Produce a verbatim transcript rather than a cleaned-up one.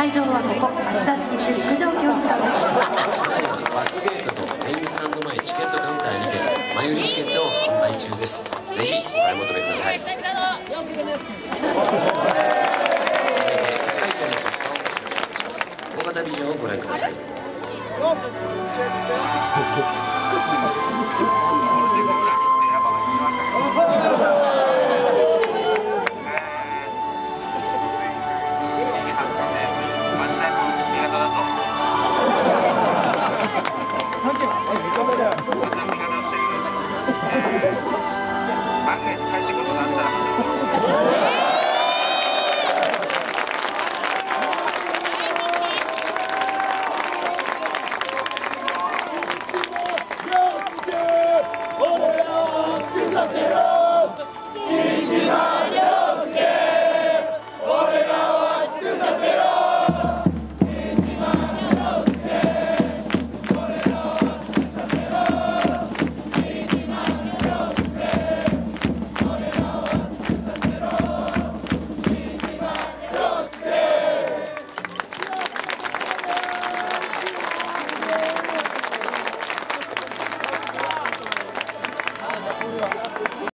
会場はここ町田市立陸上競技場です。 バックゲートとメインスタンド前チケットカウンターにて前売りチケットを販売中です。ぜひお買い求めください。